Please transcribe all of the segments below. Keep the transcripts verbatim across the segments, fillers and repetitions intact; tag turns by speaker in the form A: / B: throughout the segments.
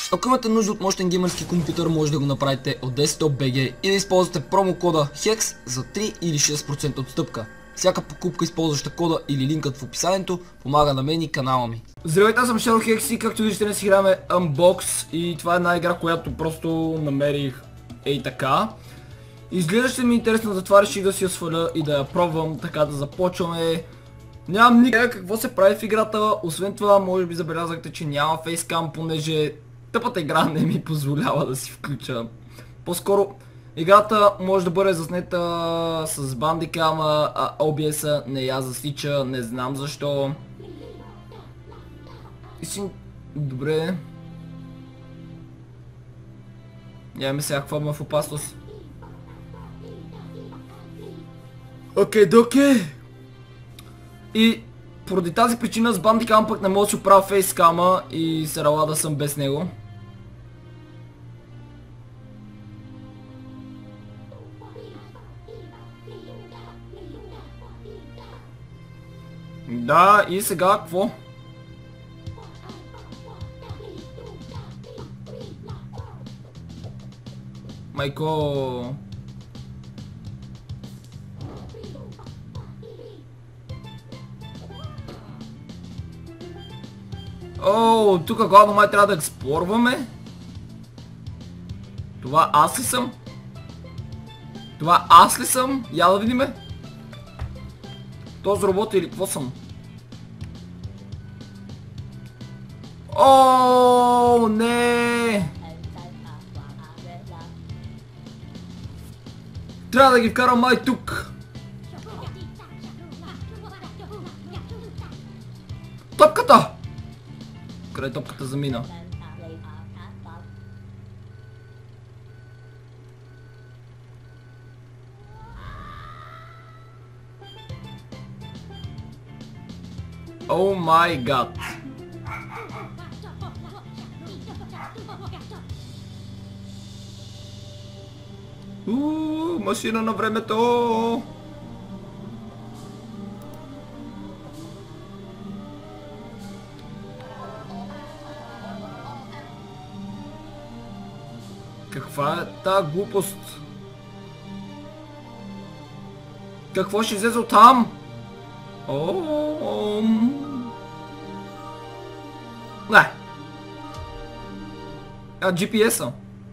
A: Ако имате нужда от мощен геймърски компютър, може да го направите от Desktop би джи и да използвате промокода хекс за три или шест процента отстъпка. Всяка покупка, използваща кода или линкът в описанието, помага на мен и канала ми. Здравейте, аз съм Shadow Hex и както виждате, днес играме Unbox и това е една игра, която просто намерих ей така. Изглеждаше ми интересно, затова реших да си я сваля и да я пробвам, така да започваме. Нямам никакъв какво се прави в играта, освен това може би забелязахте, че няма фейскам, понеже тъпата игра не ми позволява да си включа. По-скоро играта може да бъде заснета с бандикама, а о би ес-а не я засича, не знам защо. И си... Добре. Нямаме сега какво има в опасност. Окей, доке. И поради тази причина с бандикама пък не мога да си оправя фейскама и се рала да съм без него. Да, и сега какво? Майко... О, тук главно май трябва да експлорваме. Това аз ли съм? Това аз ли съм? Я да видиме. Този робот или какво съм? О, не! Трябва да ги вкарам май тук. Топката! Къде топката замина? О май гад! Ууу, машина на времето! Каква е тази глупост? Какво ще излезе от там? Ооо... Не! А, джи пи ес-а?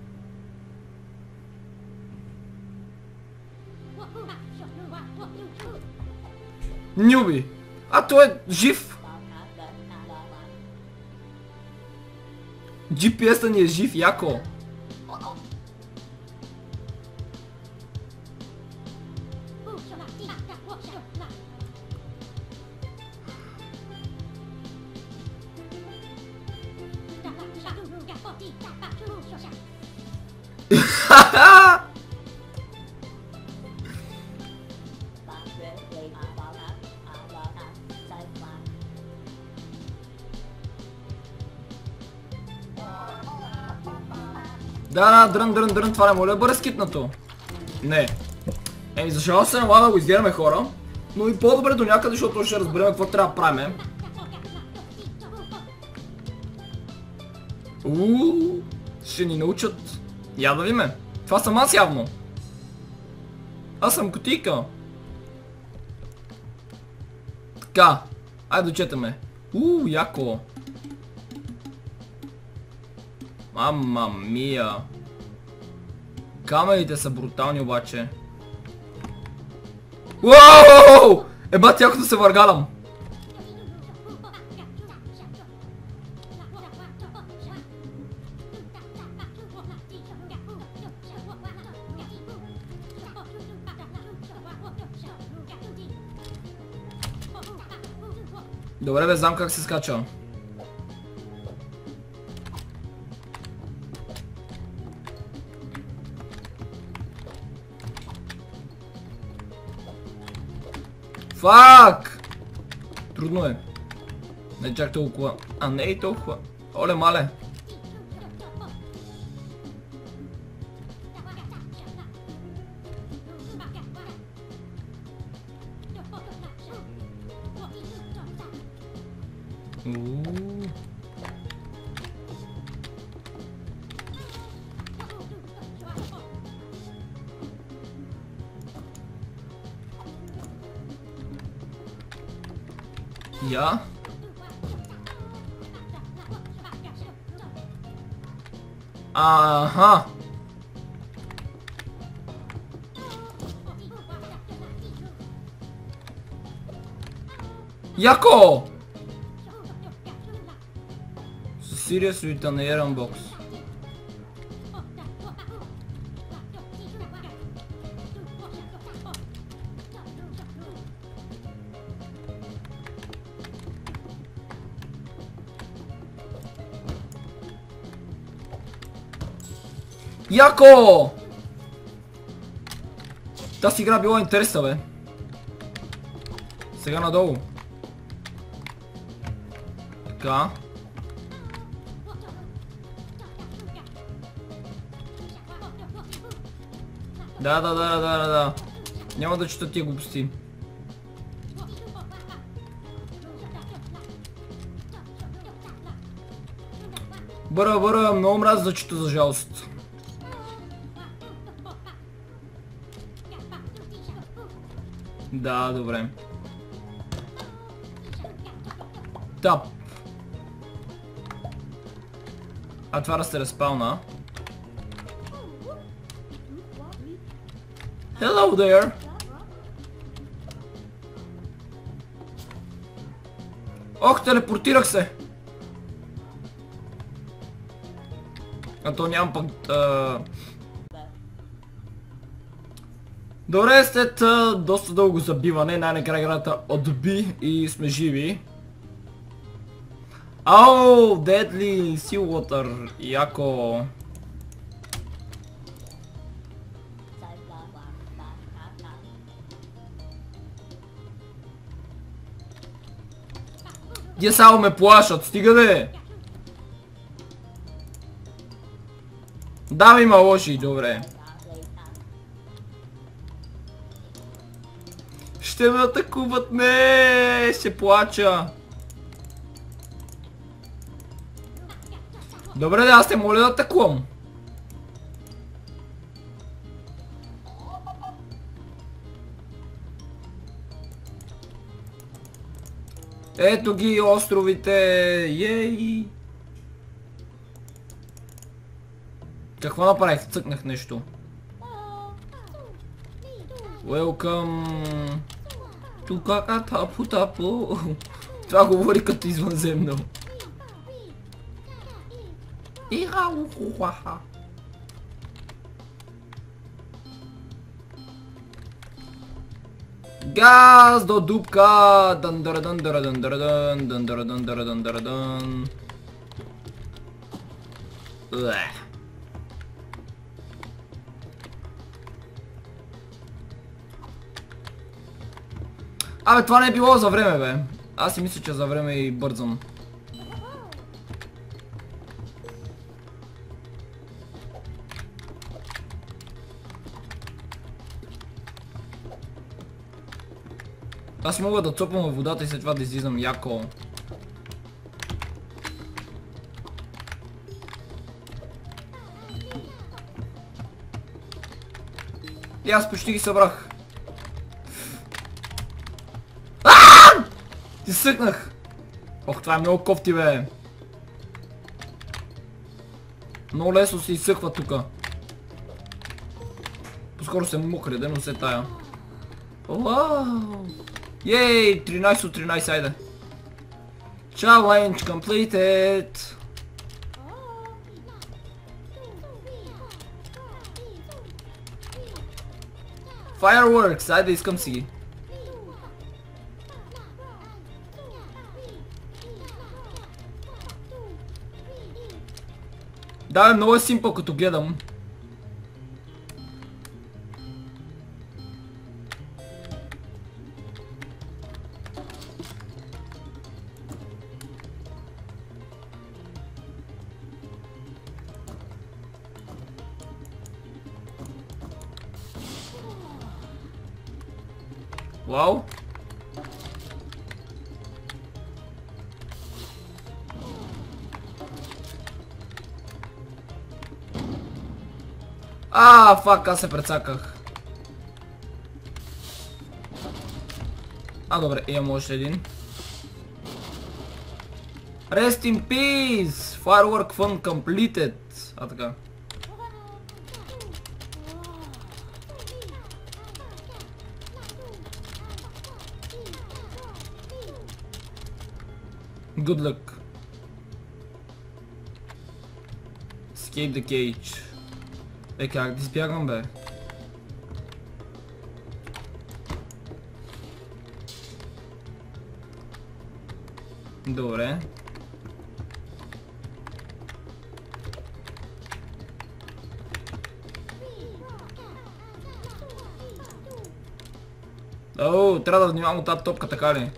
A: Нюби! А, той е жив! джи пи ес-а ни е жив, яко! Да, да, дрън, дрън, дрън, това не моля да бъде скипнато. Не. Еми, за жало се налага да го изгледаме, хора. Но и по-добре до някъде, защото ще разберем какво трябва да правим. Ууу, ще ни научат. Я да видиме. Това съм аз явно. Аз съм кутийка. Така. Айде дочетаме. Ууу, яко. Мама мия. Камерите са брутални обаче. Уоу! Еба, тяхото се въргалам. Добре бе, знам как се скача. Фак! Трудно е. Не чак толкова. А не и толкова. Оле мале. Я? Аха! Яко! Seriously return box. Яко! Тази игра била интересна, бе. Сега надолу. Така. Да, да, да, да, да, да. Няма да чета тия глупости. Бъра, бъра, много мраз да чета, за жалост. Да, добре. Тап. А това да се разпална. Hello there! Ох, телепортирах се! А то нямам пък... А... Добре, след а, доста дълго забиване, най-накрая играта отби и сме живи. Ау, Deadly Seawater, яко. Тия само ме плашат, стига де! Да, ми има лоши, добре. Ще ме атакуват, не, ще плача. Добре, да, аз те моля да атакувам. Ето ги островите, ей! Какво направих? Цъкнах нещо. Welcome to Какатапу-тапу. Това говори като извънземно. Иха-уху-хаха. Газ до дупка! Дан-дара-дан-дара-дан-дара-дан, дан-дара-дан-дара-дан-дара-дан. Уех. Абе, това не е било за време, бе. Аз си мисля, че за време и бързам. Аз мога да цопам във водата и след това да излизам яко. И аз почти ги събрах. Ти съкнах! Ох, това е много кофти, бе! Много лесно се изсъхва тука. По-скоро се мокре, да, но се тая. Вау! Ей, тринайсет от тринайсет, айде! Challenge completed! Fireworks, айде, искам си ги. Да, много е симпъл като гледам. Вау. А, фак, аз се прецаках. А, добре, имам още един. Rest in peace! Firework fun completed! А така. Good luck. Escape the cage. Е, как да избягам, бе? Добре. О, трябва да внимавам от тази топка, така ли?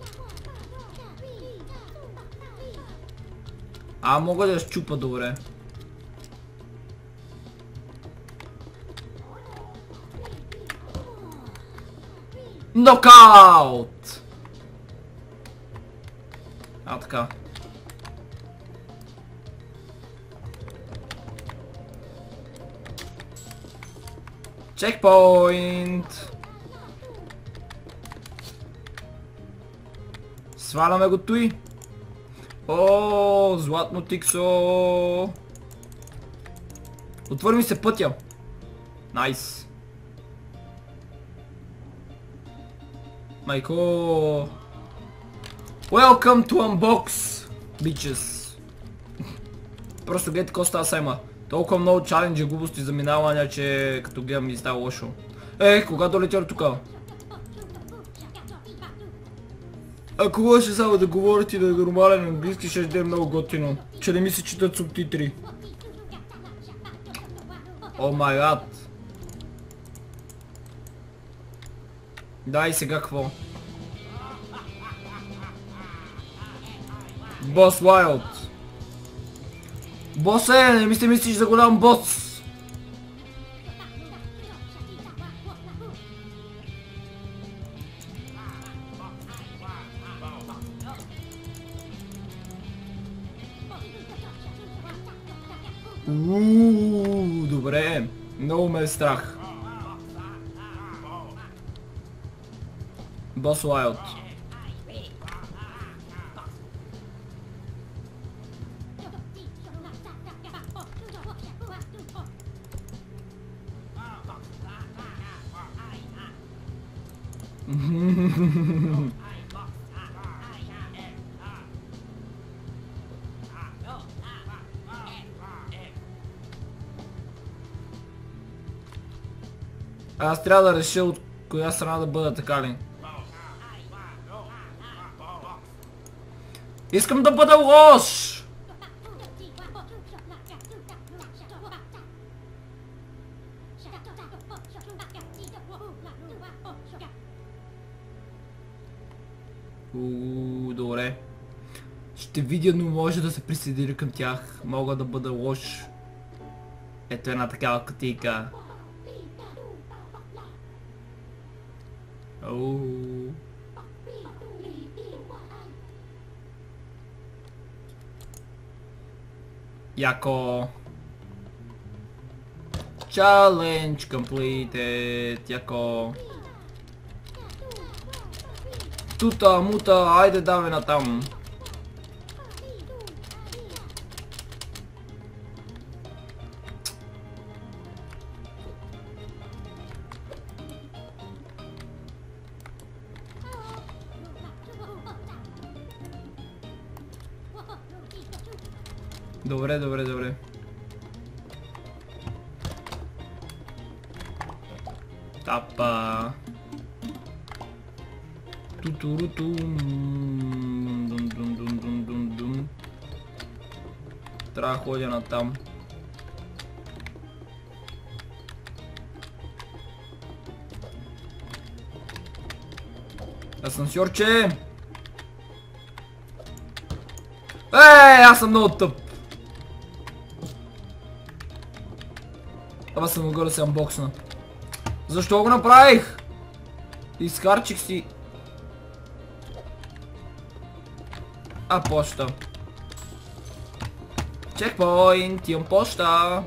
A: А, мога да я щупа, добре. Нокаут! А, така. Чекпоинт! Сваляме го той. О, златно тиксо! Отвори ми се пътя. Найс. Майко. Welcome to Unbox, bitches. Просто гледайте какво става сега има. Толкова много чаленджи, глупости, заминавания, че като гледам ми става лошо. Ех, кога долетя тука? Ако може само да говорите и да е нормален английски, ще да е много готино. Че не ми се читат субтитри. О май гад. Да, и сега какво? Бос Уайлд. Бос е, не ми се мислиш за голям бос. Ууу, добре, много ме е страх. Бос Уайлд. Аз трябва да реша от коя страна да бъда, така ли? Искам да бъда лош! Ууу, добре. Ще видя, но може да се присъединя към тях. Мога да бъда лош. Ето една такава кутийка. Ууу. Яко. Challenge completed. Яко. Тута, мута, айде давай натам. Добре, добре, добре. Тапа. Тутурутум. Дун, дун, дун, дун, дун, дун. Трябва да ходя натам. Асансьорче! Ей, аз съм много тъп. Ама съм могъл да се анбоксна. Защо го направих? Изхарчих си. А, почта. Чекпоинт, имам почта.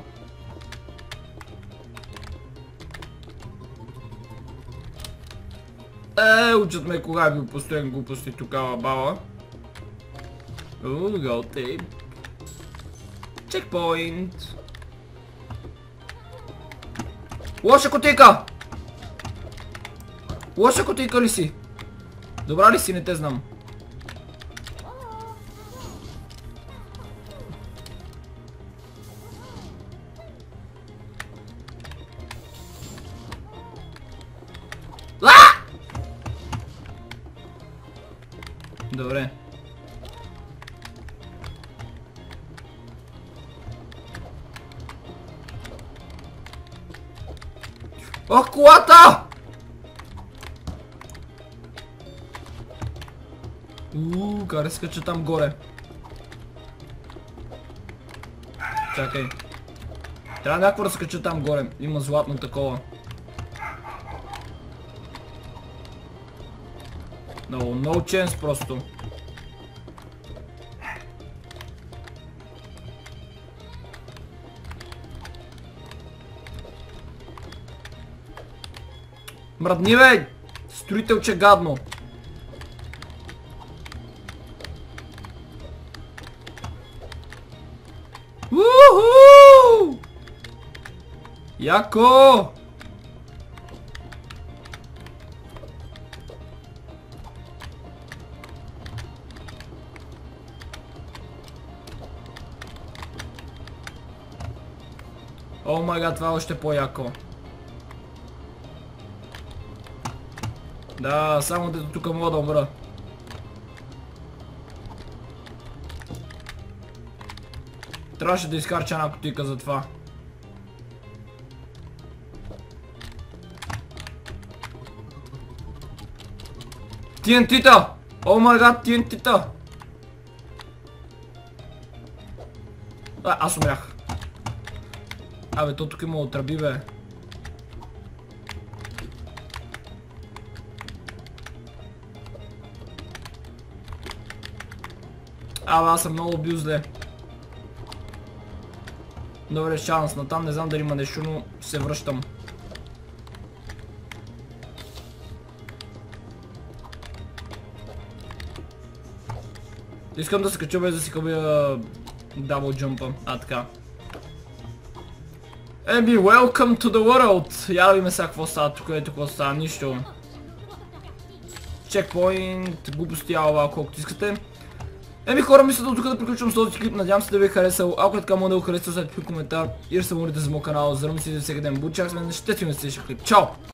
A: Е, учат ме кога ви постоянно глупости тогава, баба. Уу, готей. Чекпоинт. Лоша кутийка! Лоша кутийка ли си? Добра ли си? Не те знам. Добре. Ох, колата! Ууу, каре скача там горе. Чакай. Трябва някакво да скача там горе. Има златно такова. No, no chance просто. Мръдни бе! Строителче гадно! Уху! Яко! О май гад, това е още по-яко. Да, само дето тук мога да умра. Трябваше да изхарча една кутийка за това. Ти ен ти-та! О май гад, ти ен ти-та! А, аз умрях. Абе, то тук има отраби, бе. Абе, аз съм много бил зле. Добре, шанс на там, не знам дали има нещо, но се връщам. Искам да се кача без да си хъбя дабл джампа. А, така. Еми, welcome to the world! Я да видим сега какво става тук, ето какво става, нищо. Чекпоинт, глупости, ала, колкото искате. Еми хора, мисля до тук да приключвам с този клип, надявам се да ви е харесал. Ако е така, моля да го харесате, оставете коментар и да се абонирате за моят канал, за да ми си за всеки ден. Будь чак с мен, ще си на следващия клип. Чао!